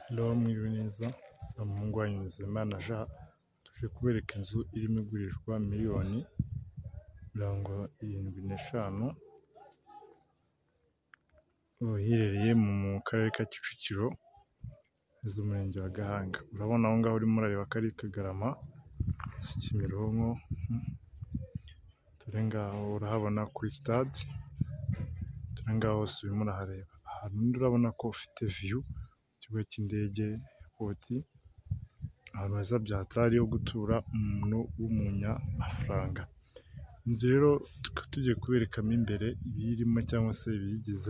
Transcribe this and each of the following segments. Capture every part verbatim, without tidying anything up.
Hello mwiriwe neza, umuhungu wanyu Nizeyimana Jean, tuje kubereka inzu irimo igurishwa miliyoni mirongo irindwi n'eshanu, iherereye mu karere ka Kicukiro, umurenge wa Gahanga. Urabona aho ngaho urimo urareba ko ari Kagarama, Kimironko, dore ngaho urahabona kuri stade, dore ngaho hose urimo urahareba. Ahantu urabona ko ufite view ikibuga cy'indege, hoti, ahantu heza byatari ho gutura umuntu w'umunyamafaranga. Inzu rero tukaba tugiye kuberekamo imbere ibiyirimo cyangwa se ibiyigize,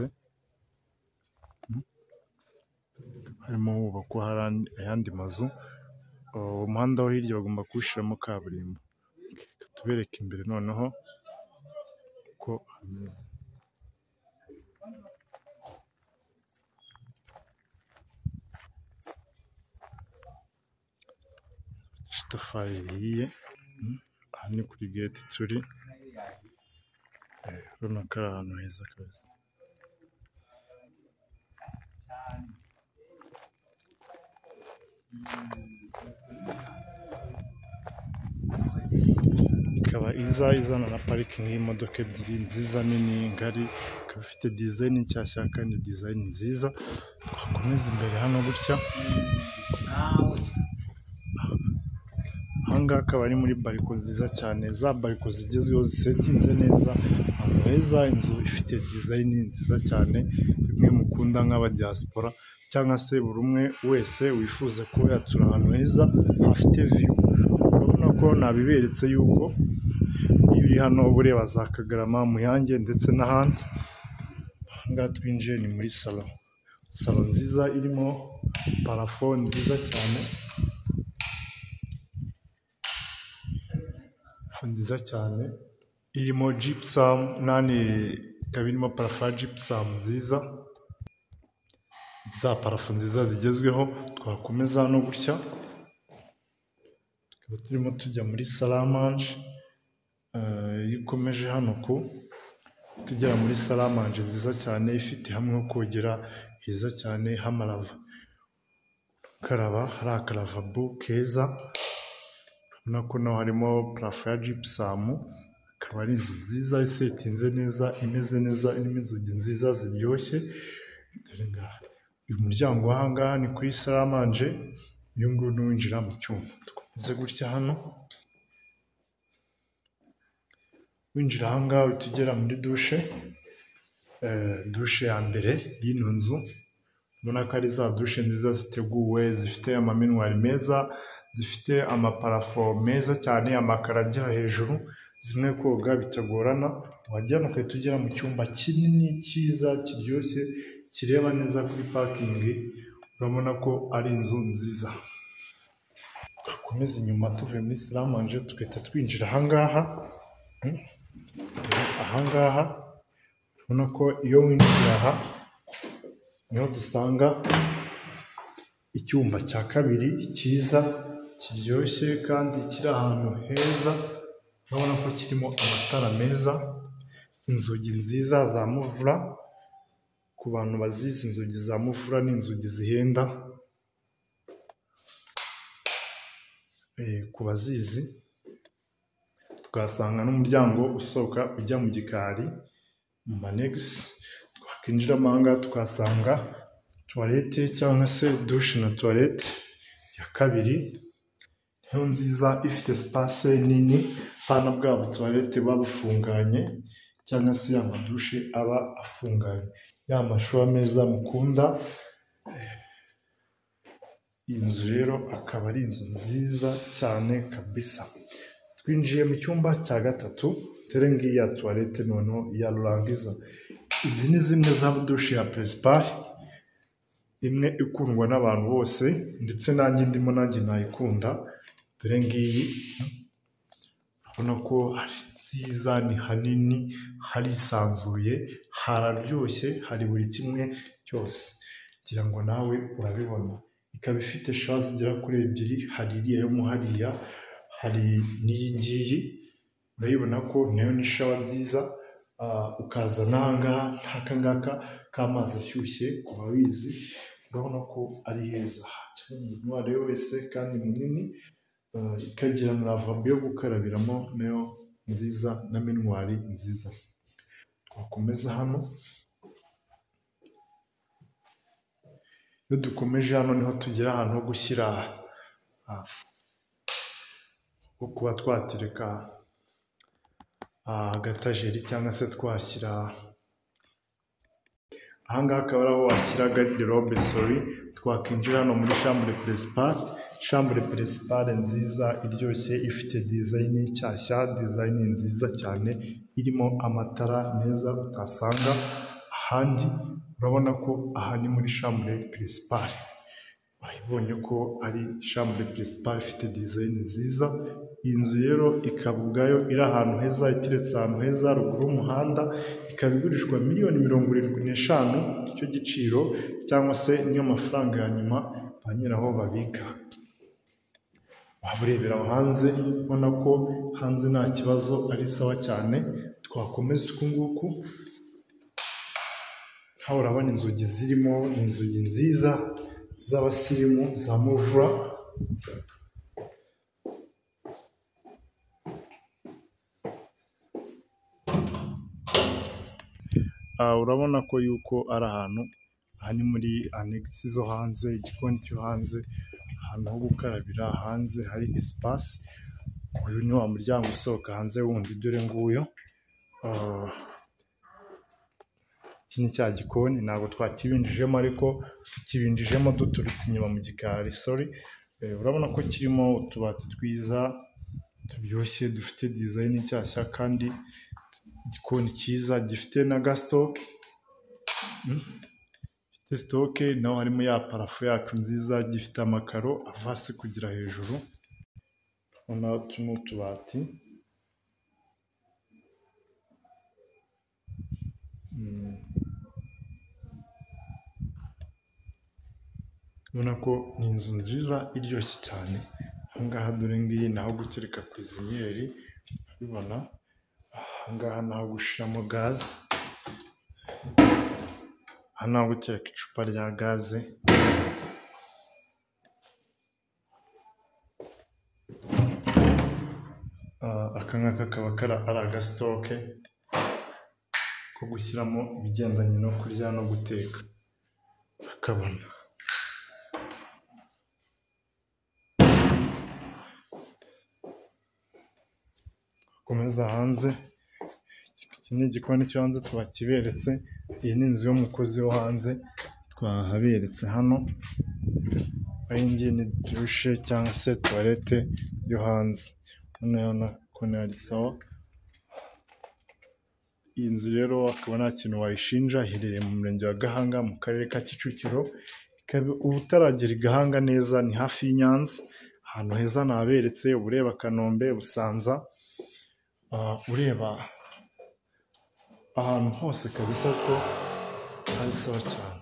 harimo hubakwa ayandi mazu, umuhanda wo hirya bagomba kuwushyiramo kaburimbo. Tubereke imbere noneho uko hameze. Itafari rihiye, aha ni kuri gate turi, urabona ko ari ahantu heza kabisa. Ikaba iza izana na parikingi y'imodoka ebyiri nziza nini ngari, ikaba ifite design nshyashya kandi design nziza. Twakomeza imbere hano gutya, ahangaha akaba ari muri bariko nziza cyane, za bariko zigezweho zisetinze neza, ahantu heza, inzu ifite design nziza cyane, bimwe mukunda nk'aba diaspora cyangwa se buri umwe wese wifuza kuba yatura ahantu heza hafite view. Urabona ko nabiberetse yuko iyo uri hano uba ureba za Kagarama, Muyange ndetse n'ahandi. Ahangaha twinjiye ni muri salo, salo nziza irimo parafo nziza cyane, nziza cyane irimo gypsum nani, ikaba irimo parafo ya gypsum nziza, za parafo nziza zigezweho. Twakomeza no gutya, tukaba turimo tujya muri salamanje. Iyo ukomeje hano ku tugera muri salamanje nziza cyane, ifite hamwe ho kogera heza cyane h'amarava, karaba hari akaravabo keza. Urabona ko naho harimo parafo ya gypsum, akaba ari inzu nziza isetinze neza, imeze neza, irimo inzugi nziza ziryoshye. Dore ngaha uyu muryango w'ahangaha ni kuri salamanje, uyu nguyu ni uwinjira mu cyumba. Dukomeze gutya hano, winjira ahangaha uhita ugera muri dushe, dushe ya mbere y'ino nzu. Ubona ko ari za dushe nziza ziteguwe, zifite amamenwari meza, zifite amaparafo meza cyane, amakaro agera hejuru, zimwe koga bitagorana. Wajyana ugahita ugera mu cyumba kinini cyiza kiryoshye, kireba neza kuri parkingi. Urabona ko ari inzu nziza. Twakomeza inyuma tuvuye muri salamanje tugahita twinjira ahangaha. Ahangaha urabona ko iyo winjiye aha niho dusanga icyumba cya kabiri cyiza, kiryoshye kandi kiri ahantu heza. Urabona ko kirimo amatara meza, inzugi nziza za muvura. Ku bantu bazizi, inzugi za muvura ni inzugi zihenda, ku bazizi. Tukahasanga n'umuryango usohoka ujya mu gikari, mu manegisi. Twakwinjiramo ahangaha tukahasanga tuwarete cyangwa se dushe na tuwarete ya kabiri, niyo nziza, ifite sipase nini, hano bwa butuwarete buba bufunganye cyangwa se ya madushe aba afunganye, ya mashuwa meza mukunda. Iyi nzu rero akaba ari inzu nziza cyane kabisa. Twinjiye mu cyumba cya gatatu, dore ngiyi ya tuwarete noneho ya rurangiza. Izi ni zimwe za dushe ya peresipari, imwe ikundwa n'abantu bose, ndetse nanjye ndimo nanjye nayikunda. Dore ngiyi, urabona ko ari nziza, ni hanini, harisanzuye, hararyoshye, hari buri kimwe cyose. Ngira ngo nawe urabibona. Ikaba ifite shawa zigera kuri ebyiri, hari iriya yo mo hariya, hari n'iyi ngiyi. Urabibona ko nayo ni shawa nziza. Ukaza n'ahangaha, nk'aka ngaka k'amazi ashyushye, ku babizi, urabona ko ari heza cyane umuntu uwo ari we wese kandi munini, ikagira na lavabo yo gukarabiramo nayo nziza na minwari nziza. Twakomeza hano, iyo dukomeje hano niho tugera ahantu ho gushyira ho kuba twatereka agatajeri cyangwa se twashyira, ahangaha akaba ari aho washyira garde-robe sori. Twakwinjira hano muri chambre principale, chambre principale nziza iryoshye ifite design nshyashya, design nziza cyane irimo amatara meza utasanga ahandi. Urabona ko aha ni muri chambre principale, wabonye ko ari chambre principale ifite design nziza. Iyi nzu rero ikaba ubwayo iri ahantu heza, iteretse ahantu heza ruguru y'umuhanda, ikaba igurishwa miliyoni mirongo irindwi n'eshanu, nicyo giciro cyangwa se niyo mafaranga ya nyuma ba nyiraho babika. Waba urebera aho hanze ubona ko hanze nta kibazo ari sawa cyane. Twakomeza uku nguku, hano urabona inzugi zirimo, ni inzugi nziza z'abasirimu za muvura. Urabona ko yuko ari ahantu, aha ni muri anegisi zo hanze, igikoni cyo hanze, ahantu ho gukarabira hanze hari espace. Uyu ni wa muryango usohoka hanze wundi, dore nguyu. Iki ni cya gikoni, ntabwo twakibinjijemo ariko tukibinjijemo duturutse inyuma mu gikari sori. Urabona ko kirimo utubati twiza turyoshye dufite design nshyashya, kandi igikoni cyiza gifite na gasitoke, gifite sitoke, naho harimo ya parafo yacu nziza, gifite amakaro ava hasi kugera hejuru. Urabona utu ni utubati, ubona ko ni inzu nziza iryoshye cyane. Ahangaha dore ngiyi ni aho gutereka kwiziniyeri, urabibona. Ahangaha ni aho gushyiramo gaze, aha ni aho gutereka icupa rya gaze. Aka ngaka kaba ari agasitoke ko gushyiramo ibigendanye no kurya no guteka, akabona. Komeza hanze, iki ni igikoni cyo hanze twakiberetse. Iyi ni inzu y'umukozi wo hanze twahaberetse hano. Iyi ngiyi ni dushe cyangwa se tuwarete yo hanze, urabona ko ari sawa. Iyi nzu rero akaba nta kintu wayishinja, iherereye mu murenge wa Gahanga mu karere ka Kicukiro. Ikaba utaragera i Gahanga neza, ni hafi y'i Nyanza, ahantu heza naberetse. Ureba Kanombe, Busanza, ureba ahantu hose kabisa ko ari sawa cyane.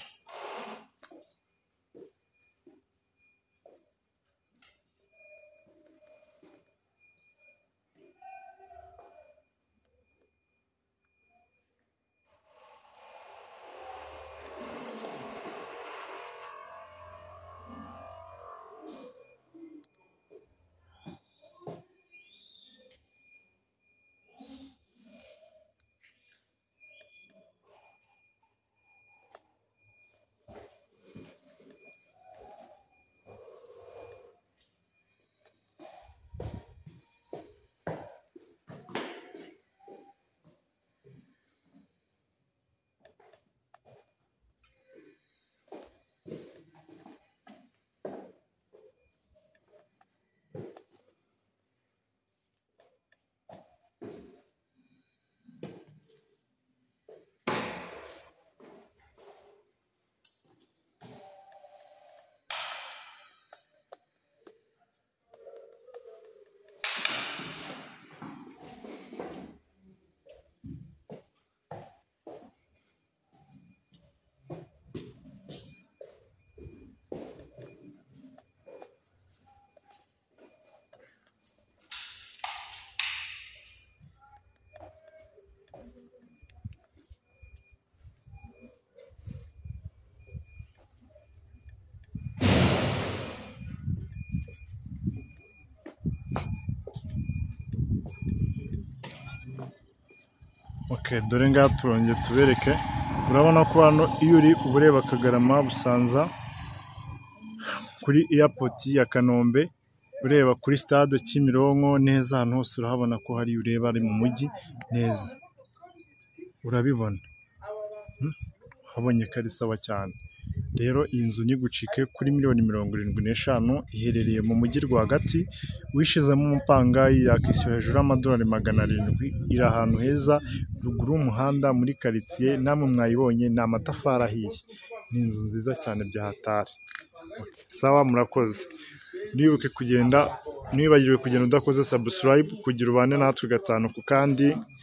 Okay, dore ngaha turongeye tubereke, urabona ko hano iyo uri uba ureba Kagarama, Busanza, kuri airport ya Kanombe, ureba kuri stade Kimironko neza, ahantu hose urahabona ko hari ureba ari mu mujyi neza, urabibona habonye ko ari sawa cyane. Rero iyi nzu ntigucike kuri miliyoni mirongo irindwi n'eshanu, iherereye mu mujyi rwagati, wishizemo umupangayi yakishyura hejuru y'amadolari magana arindwi, iri ahantu heza ruguru y'umuhanda muri karitsiye, namwe mwayibonye ni amatafari ahiye, ni inzu nziza cyane bya hatari. Sawa, murakoze. Ntiwibuke kugenda, ntiwibagirwe kugenda udakoze subscribe kugira ubane natwe gatanu ku kandi.